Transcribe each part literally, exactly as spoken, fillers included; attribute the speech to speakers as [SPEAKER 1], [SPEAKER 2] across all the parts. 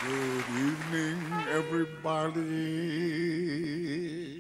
[SPEAKER 1] Good evening, everybody.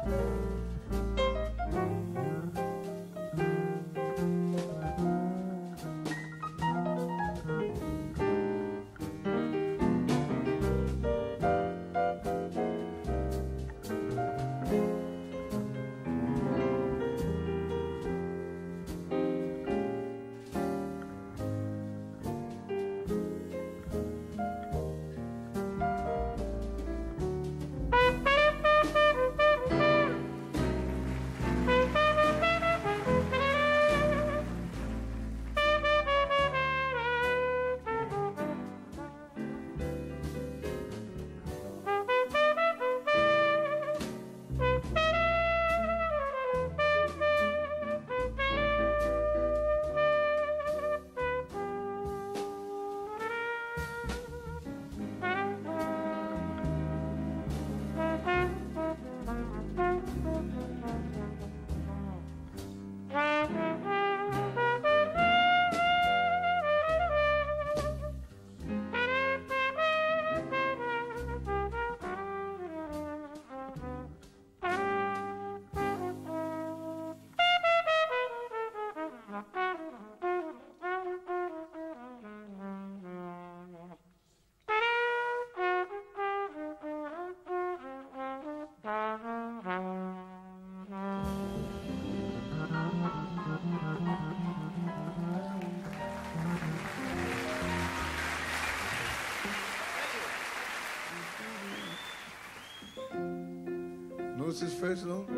[SPEAKER 1] What's his face, though?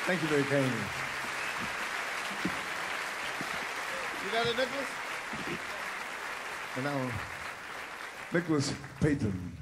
[SPEAKER 1] Thank you very kindly.
[SPEAKER 2] You got it, Nicholas?
[SPEAKER 1] And now, Nicholas Payton.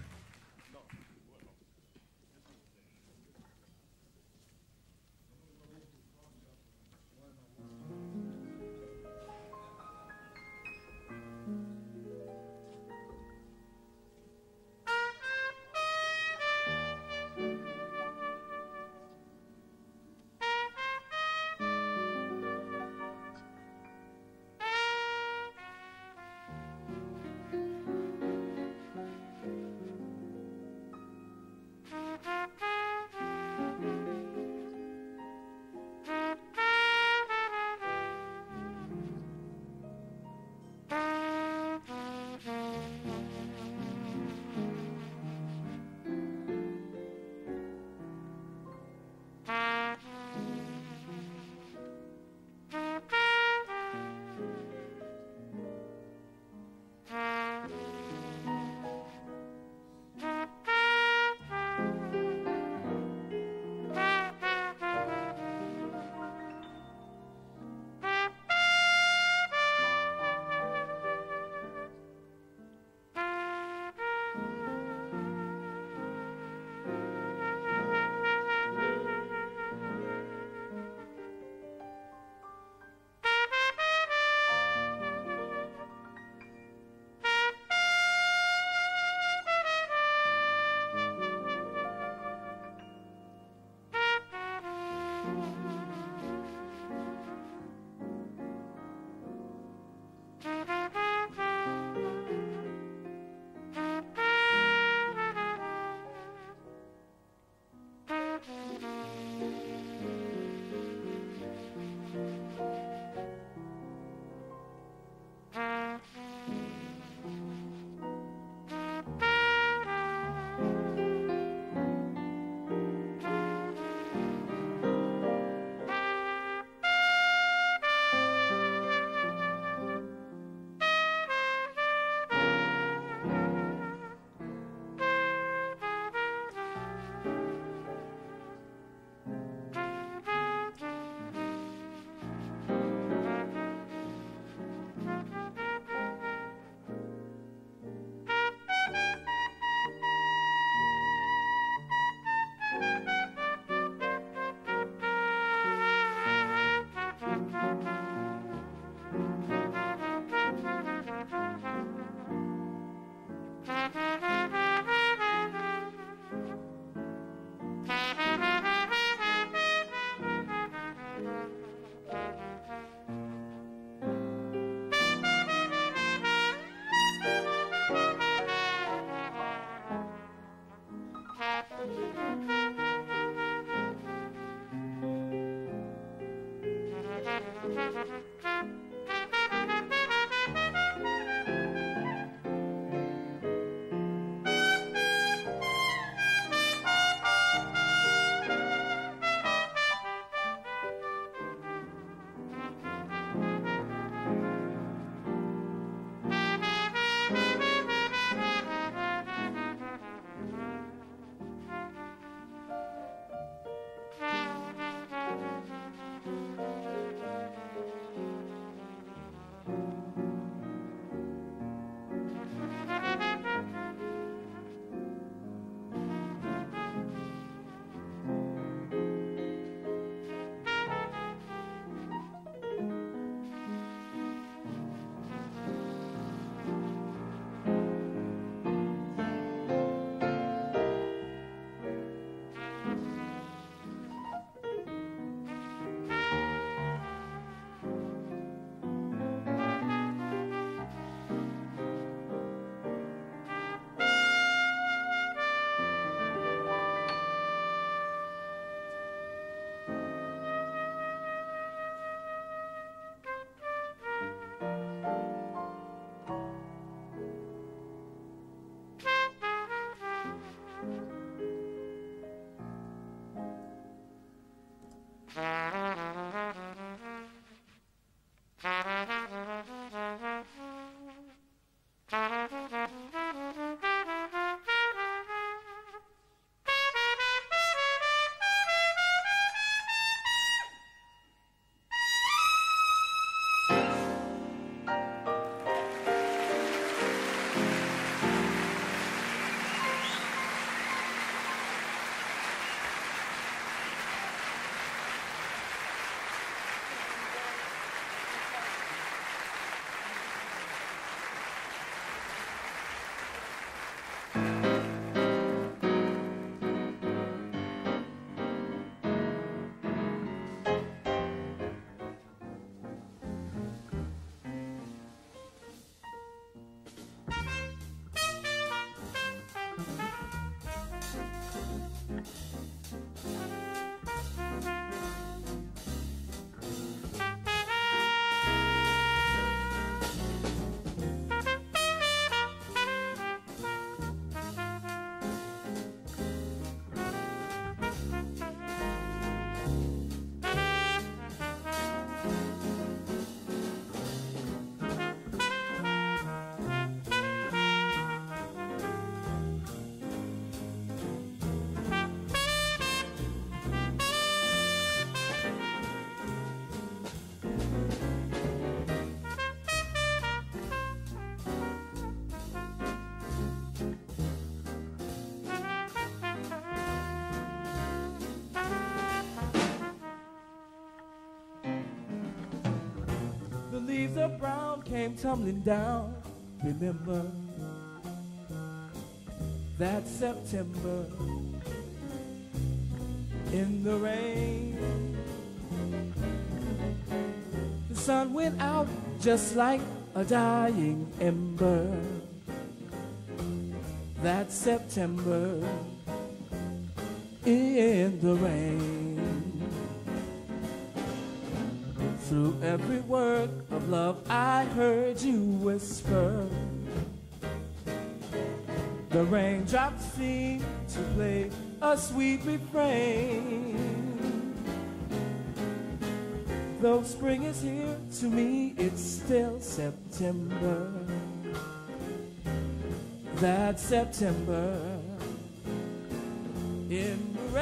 [SPEAKER 3] came tumbling down. Remember that September in the rain. The sun went out just like a dying ember. That September in the rain. Through every word of love I heard you whisper. The raindrops seem to play a sweet refrain. Though spring is here, to me it's still September. That September in the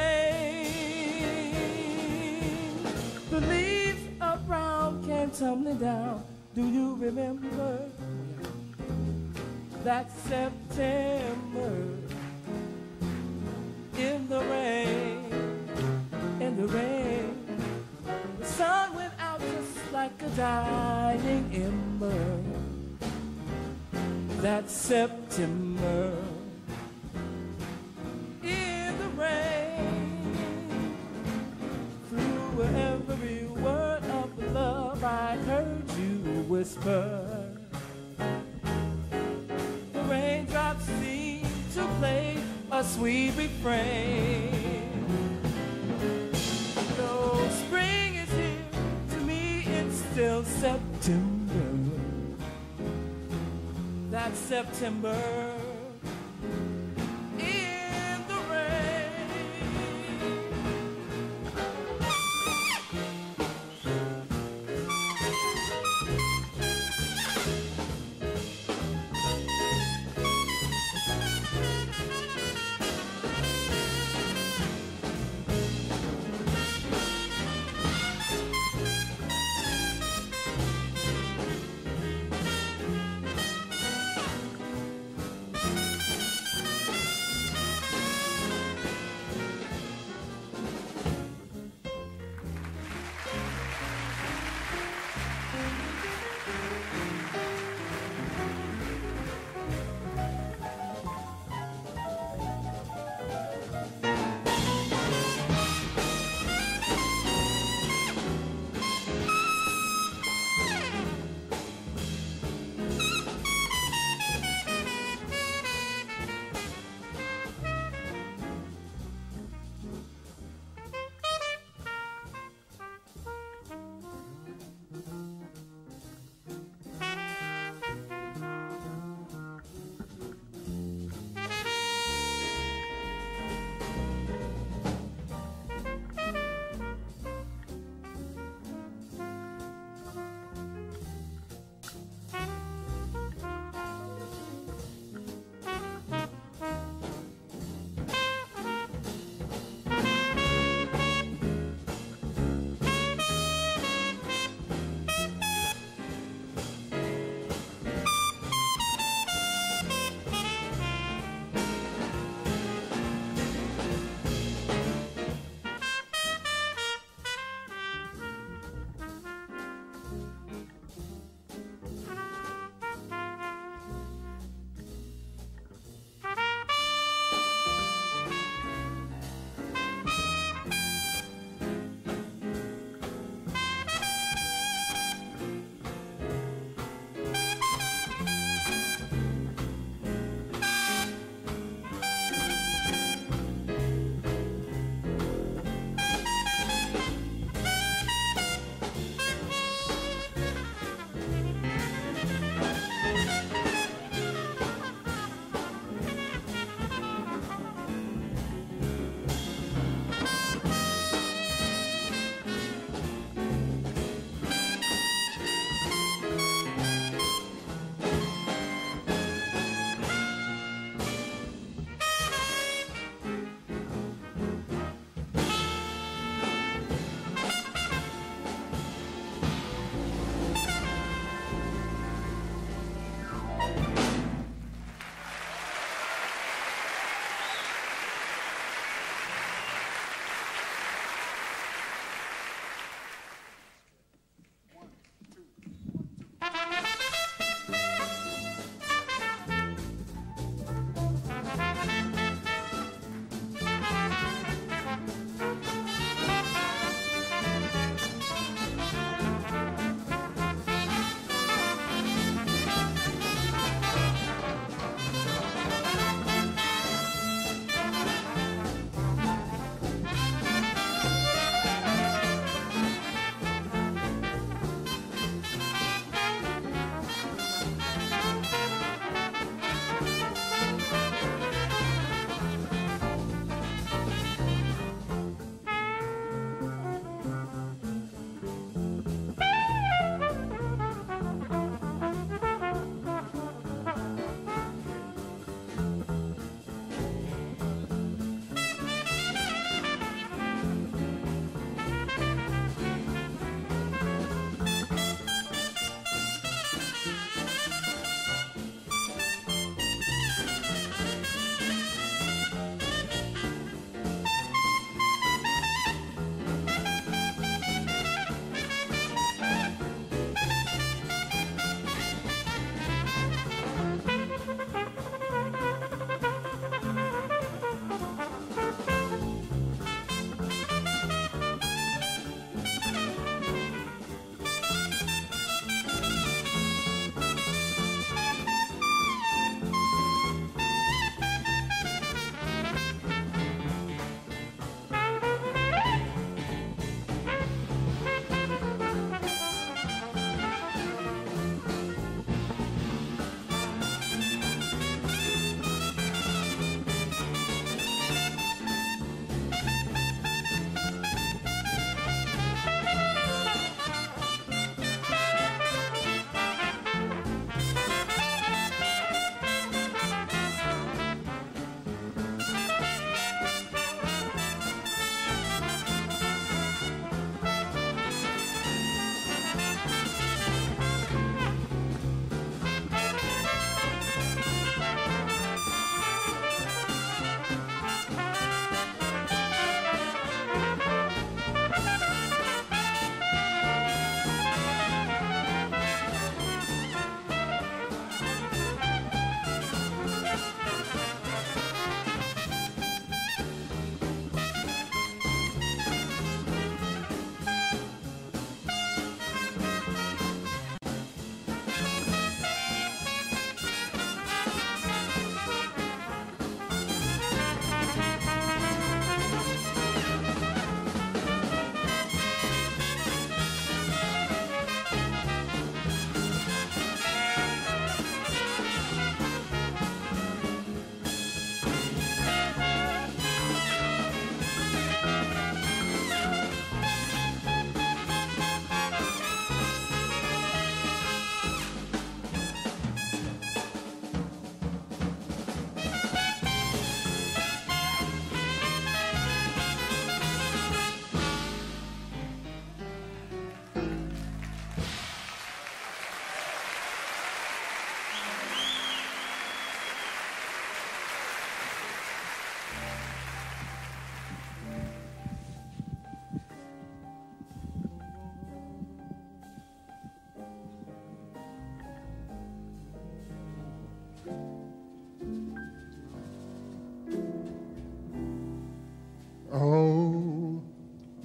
[SPEAKER 3] rain. The leaves of brown came tumbling down. Do you remember that September in the rain? In the rain. The sun went out just like a dying ember. That September in the rain. Through every word of love I heard you whisper. The raindrops seem to play a sweet refrain. Though spring is here, to me it's still September. That September in the rain.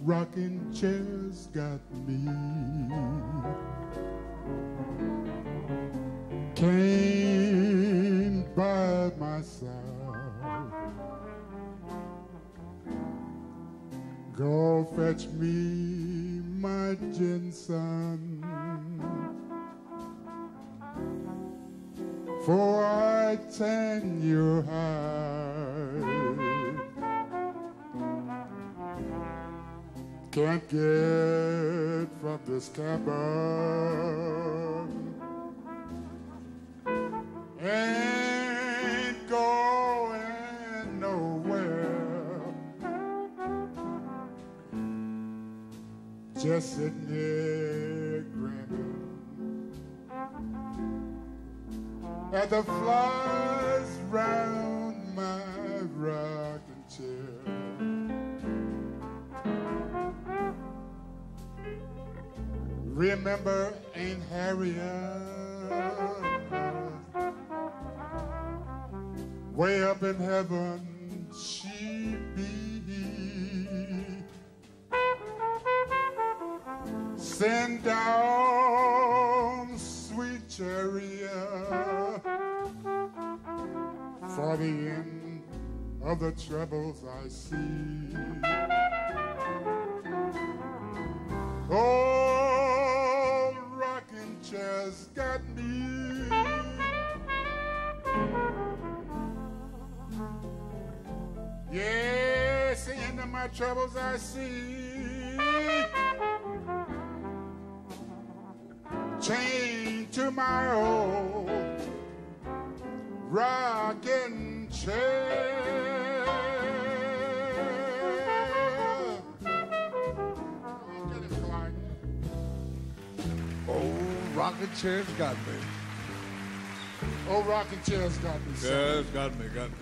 [SPEAKER 4] rocking chair's got me. Cane by my side. Go fetch me my ginseng, for I tan your hide. Can't get from this cabin, ain't going nowhere, just sitting here grinning at the flies round my rocking chair. Remember Aunt Harriet, way up in heaven she be, send down sweet chariot for the end of the troubles I see. Oh, rocking chair's got me. Yes, the end of my troubles I see. Chained to my old rocking chair.
[SPEAKER 1] Oh, rocking chair's got me.
[SPEAKER 4] Oh, rocking chair's got me. Son.
[SPEAKER 1] Yeah, it's got me, got me.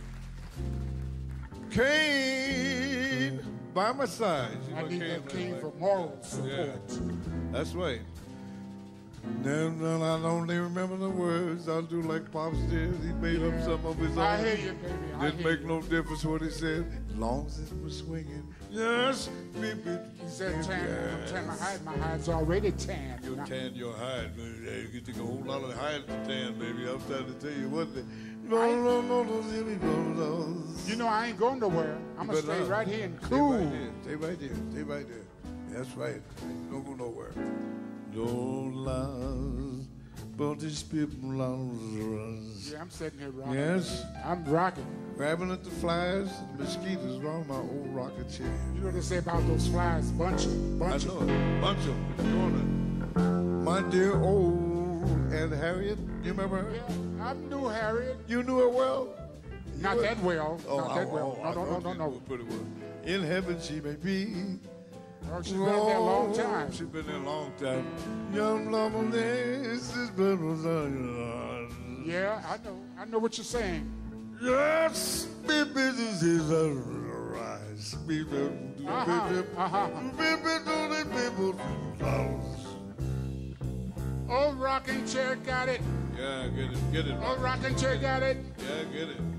[SPEAKER 1] Cane by my side. You
[SPEAKER 4] I
[SPEAKER 1] know
[SPEAKER 4] need
[SPEAKER 1] cane,
[SPEAKER 4] that cane
[SPEAKER 1] right?
[SPEAKER 4] for moral support.
[SPEAKER 1] Yeah, that's right. Then then I only remember the words. I'll do like Pops did. He made up some of his own.
[SPEAKER 4] I hear you, baby. I
[SPEAKER 1] Didn't
[SPEAKER 4] hear
[SPEAKER 1] make
[SPEAKER 4] you.
[SPEAKER 1] no difference what he said, as long as it was swinging. Yes, baby.
[SPEAKER 4] He said tan. I'm
[SPEAKER 1] Yes.
[SPEAKER 4] tan my hide. My hide's already tan.
[SPEAKER 1] You
[SPEAKER 4] Now-
[SPEAKER 1] tan your hide, man. Yeah, you take a whole lot of hide to tan, baby. I'm trying to tell you what the. No, no, no, no, no, no, no.
[SPEAKER 4] You know I ain't going nowhere. I'm gonna
[SPEAKER 1] You
[SPEAKER 4] stay
[SPEAKER 1] better
[SPEAKER 4] right
[SPEAKER 1] not.
[SPEAKER 4] here and
[SPEAKER 1] Stay
[SPEAKER 4] cool.
[SPEAKER 1] right there. Stay right there. Stay right there. That's right. Don't go nowhere. No lies, but these people lies.
[SPEAKER 4] Yeah, I'm sitting here rocking.
[SPEAKER 1] Yes,
[SPEAKER 4] I'm rocking.
[SPEAKER 1] grabbing at the flies and mosquitoes around my old rocket chair.
[SPEAKER 4] You know what they say about those flies? Bunch of,
[SPEAKER 1] I
[SPEAKER 4] bunch
[SPEAKER 1] know
[SPEAKER 4] of.
[SPEAKER 1] it. Bunch of them in the corner. My dear old Aunt Harriet, you remember her?
[SPEAKER 4] Yeah, I knew Harriet.
[SPEAKER 1] You knew her well?
[SPEAKER 4] Not
[SPEAKER 1] You-
[SPEAKER 4] that well.
[SPEAKER 1] Oh,
[SPEAKER 4] Not that
[SPEAKER 1] oh,
[SPEAKER 4] well.
[SPEAKER 1] oh,
[SPEAKER 4] No,
[SPEAKER 1] I
[SPEAKER 4] no, no,
[SPEAKER 1] thought
[SPEAKER 4] no,
[SPEAKER 1] you
[SPEAKER 4] no.
[SPEAKER 1] knew her pretty well. In heaven she may be.
[SPEAKER 4] Oh, she's been there a long
[SPEAKER 1] Oh,
[SPEAKER 4] time.
[SPEAKER 1] She's been there a long time. Young love, this is better than
[SPEAKER 4] Yeah, I know. I know what you're saying.
[SPEAKER 1] yes, baby, this is a rise. Baby,
[SPEAKER 4] Uh-huh,
[SPEAKER 1] baby,
[SPEAKER 4] uh-huh.
[SPEAKER 1] baby, do the people house.
[SPEAKER 4] Old rocking chair got it.
[SPEAKER 1] Yeah, get it, get it.
[SPEAKER 4] Old rocking chair got it.
[SPEAKER 1] Yeah, get it.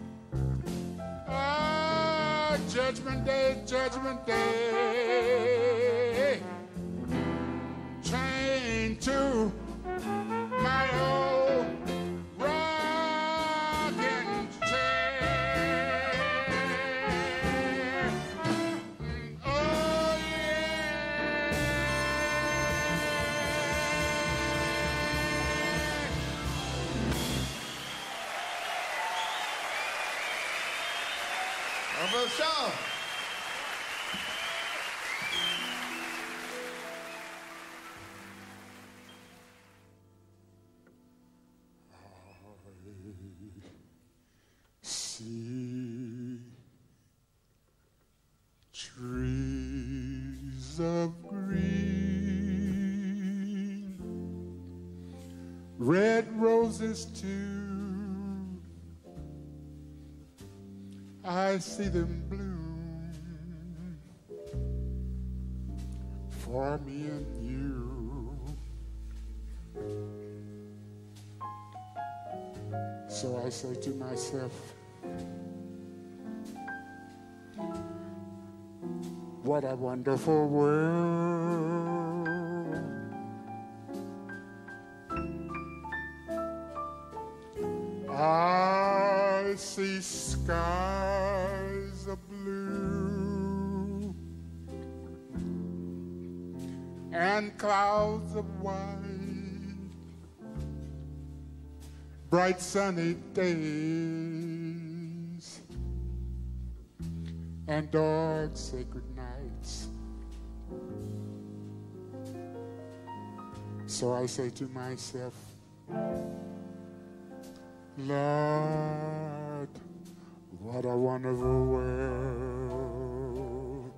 [SPEAKER 4] Ah, Judgment Day, Judgment Day. Chained to my old rocking chair. Oh,
[SPEAKER 2] How about Sean?
[SPEAKER 4] see trees of green, red roses too. I see them bloom for me and you. So I say to myself, What a wonderful world. I see skies of blue and clouds of white, bright sunny days and dark sacred nights. So I say to myself, Lord, what a wonderful world.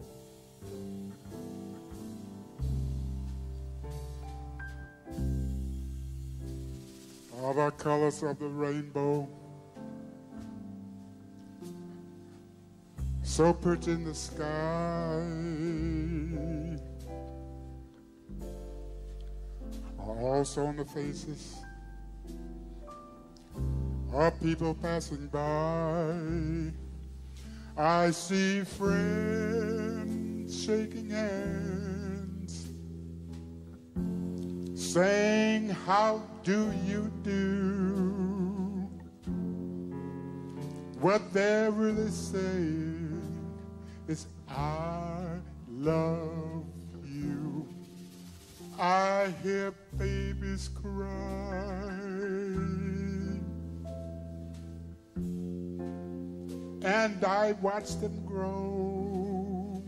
[SPEAKER 4] All the colors of the rainbow, so pretty in the sky, are also on the faces of people passing by. I see friends shaking hands, saying, how do you do? What they're really saying is, I love you. I hear babies cry, and I watch them grow.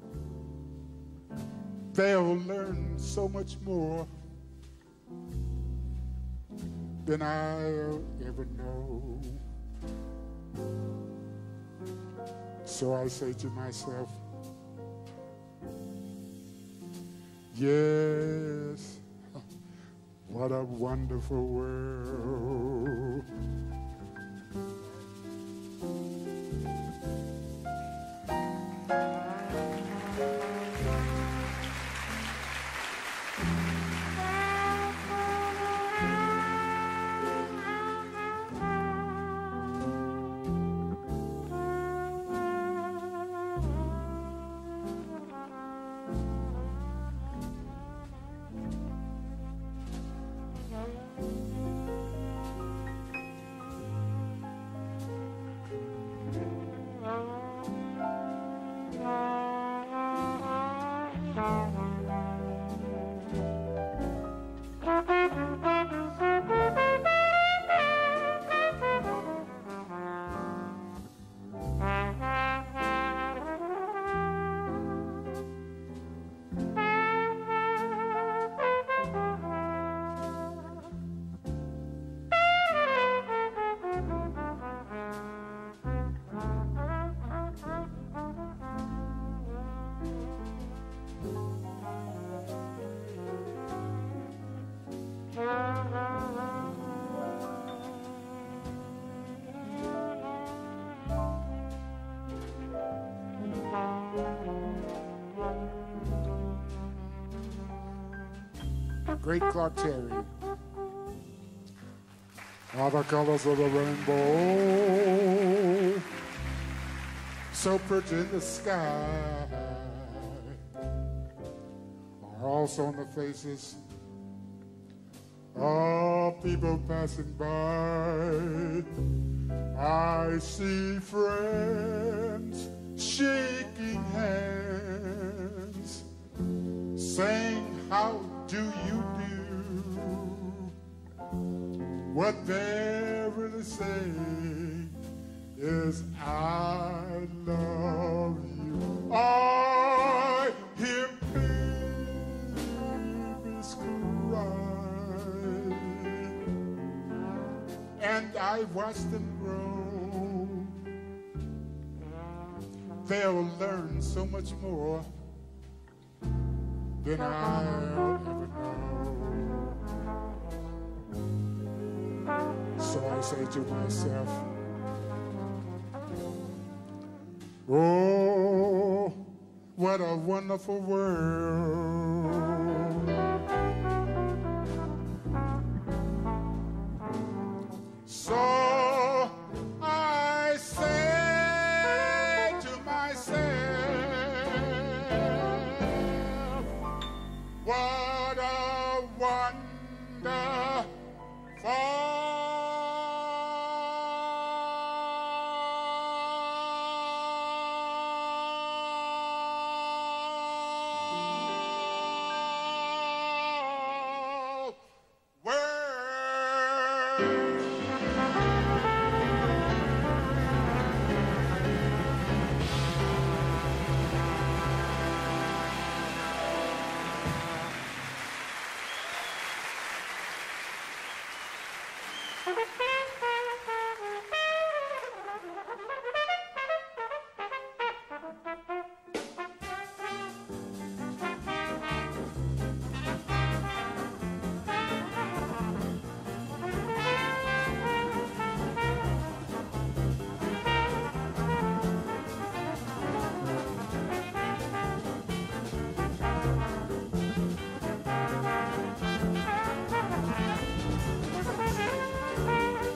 [SPEAKER 4] They'll learn so much more than I'll ever know. So I say to myself, yes, what a wonderful world. Great Clark Terry. All the colors of the rainbow, so pretty in the sky, are also on the faces of people passing by. I see friends shaking hands, saying, how do you do? What they're really saying is, I love you. I hear babies cry, and I watch them grow. They'll learn so much more than I'll ever know. So I say to myself, oh, what a wonderful world. So I say to myself,
[SPEAKER 5] Thank you.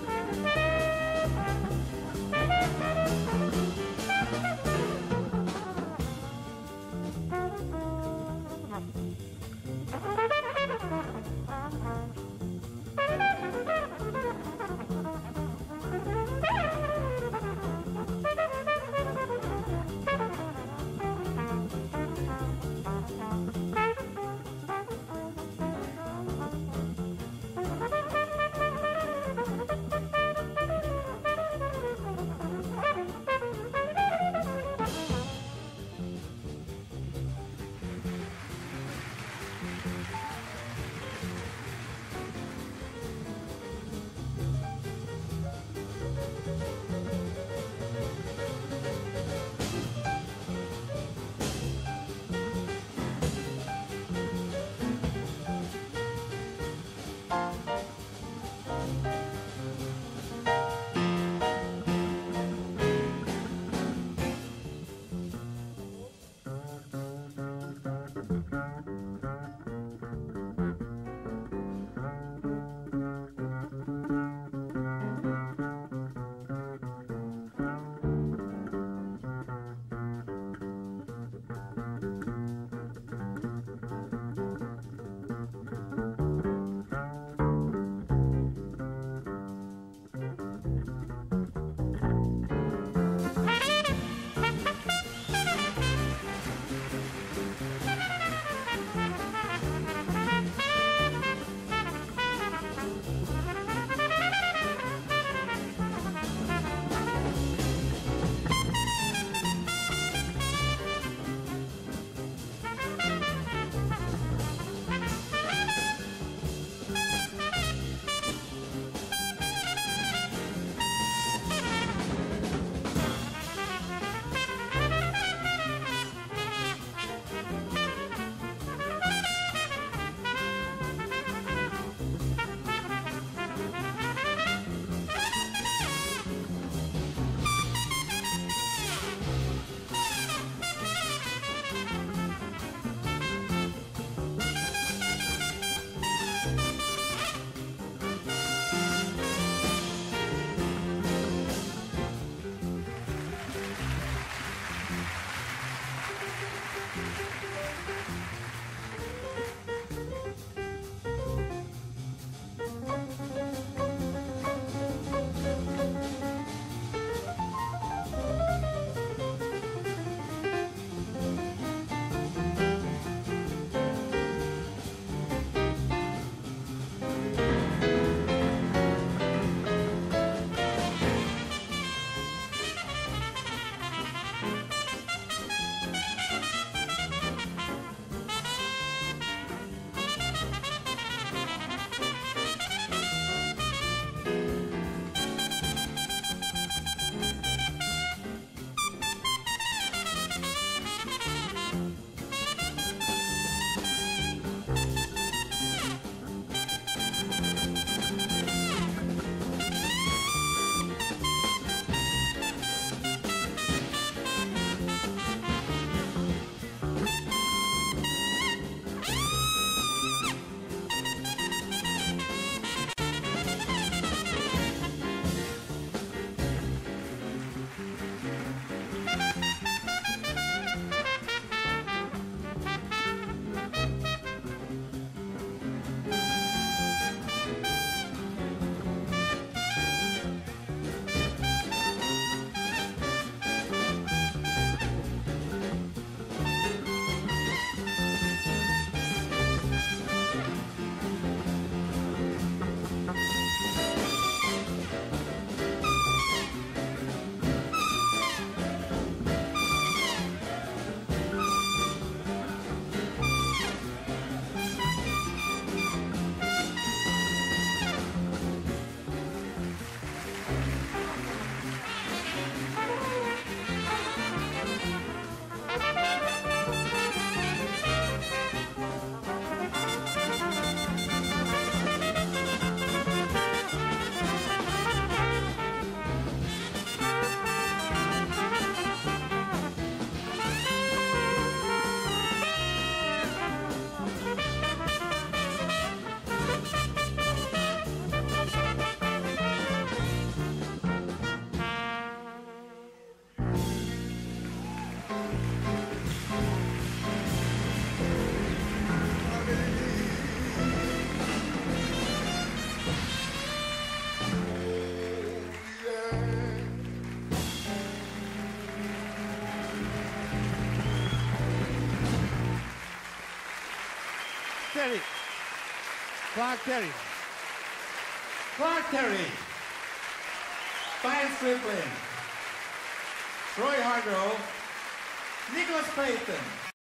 [SPEAKER 5] Terry. Clark Terry.
[SPEAKER 6] Clark Terry. Diane Strickland. Roy Hargrove. Nicholas Payton.